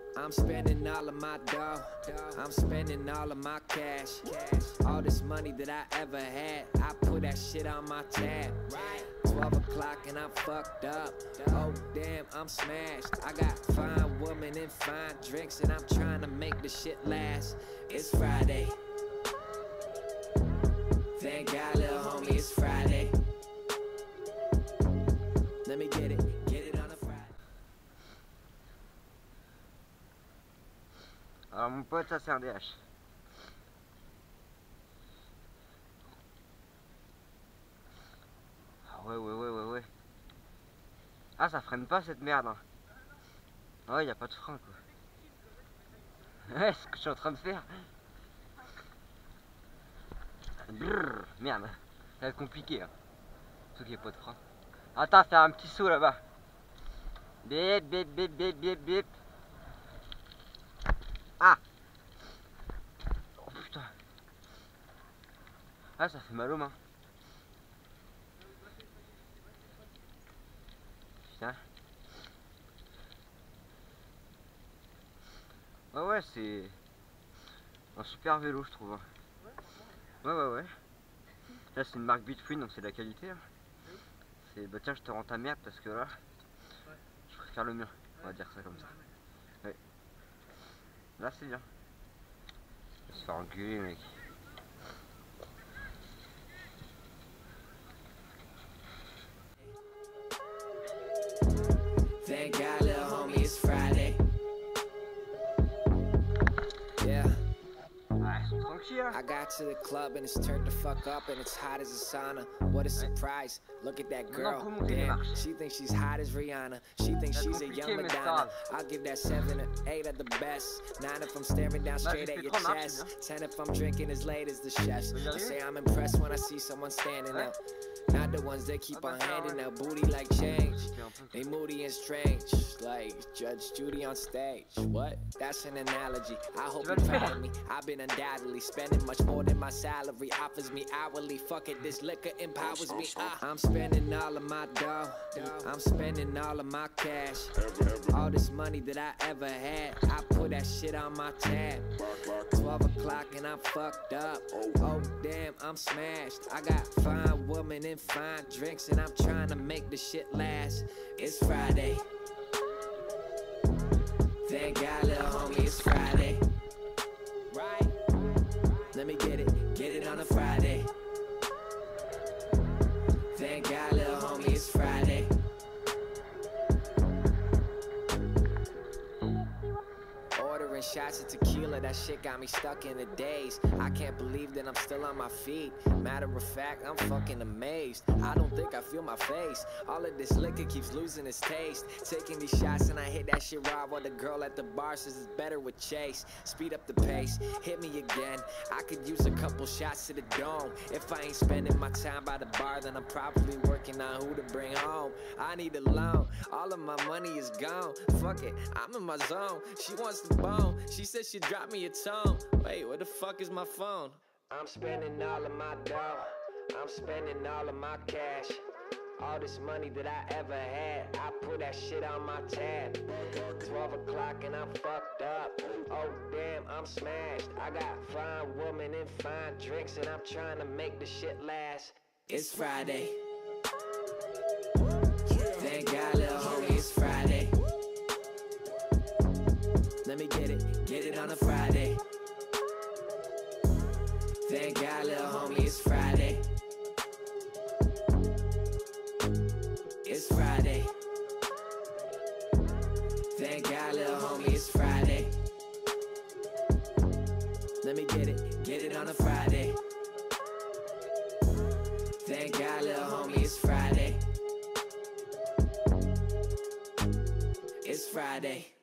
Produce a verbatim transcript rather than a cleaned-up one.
I'm spending all of my dough. I'm spending all of my cash. All this money that I ever had, I put that shit on my tab. twelve o'clock and I'm fucked up. Oh damn, I'm smashed. I got fine women and fine drinks, and I'm trying to make the shit last. It's Friday. Thank God, little homie, it's Friday. Let me get it, get it on a Friday. Alors mon pote, ça c'est un D H. Ah ouais ouais ouais ouais ouais. Ah, ça freine pas cette merde hein. Ouais, y a pas de frein quoi. Ouais, c'est ce que je suis en train de faire. Brrr, merde, ça va être compliqué hein. Surtout qu'il n'y a pas de frein. Attends, faire un petit saut là-bas. Bip bip bip bip bip bip. Ah. Oh putain. Ah, ça fait mal aux mains. Putain. Ouais ouais, c'est un super vélo je trouve. Ouais ouais ouais. Là c'est une marque Bitfree, donc c'est de la qualité hein. C'est bah tiens, je te rends ta merde parce que là je préfère le mien, on va dire ça comme ça. Ouais. Là c'est bien. Je vais se faire engueuler mec. Thank God, little homie, it's Friday. Yeah. I got to the club and it's turned the fuck up and it's hot as a sauna. What a surprise. Look at that girl. Damn, she thinks she's hot as Rihanna. She thinks she's a young Madonna. I'll give that seven or eight at the best. Nine if I'm staring down straight at your chest. Ten if I'm drinking as late as the chefs. I say I'm impressed when I see someone standing up. Not the ones that keep on handing out booty like change. They moody and strange, like Judge Judy on stage. What? That's an analogy. I hope you're proud of me. I've been undoubtedly spending much more than my salary offers me hourly. Fuck it, this liquor empowers me. Uh, I'm spending all of my dough. I'm spending all of my cash. All this money that I ever had, I put that shit on my tab. twelve o'clock and I'm fucked up. Oh damn, I'm smashed. I got fine women and fine drinks, and I'm trying to make the shit last. It's Friday. Thank God, little homie, it's Friday. Right? Let me get it, get it on a Friday. Thank God, little homie, it's Friday. Ordering shots of tequila, that shit got me stuck in a daze. I can't believe that I'm still on my feet. Matter of fact, I'm fucking amazed. I don't think I feel my face. All of this liquor keeps losing its taste. Taking these shots and I hit that shit raw, while the girl at the bar says it's better with Chase. Speed up the pace, hit me again. I could use a couple shots to the dome. If I ain't spending my time by the bar, then I'm probably working on who to bring home. I need a loan, all of my money is gone. Fuck it, I'm in my zone. She wants the bone, she said she'd drop me a tone. Wait, where the fuck is my phone? I'm spending all of my dough. I'm spending all of my cash. All this money that I ever had, I put that shit on my tab. twelve o'clock and I'm fucked up. Oh damn, I'm smashed. I got fine women and fine drinks, and I'm trying to make the shit last. It's Friday. Thank God, little homie, it's Friday. Let me get it, get it on a Friday. Thank God, little homie, it's Friday. It's Friday. Thank God, little homie, it's Friday. Let me get it, get it on a Friday. Thank God, little homie, it's Friday. It's Friday.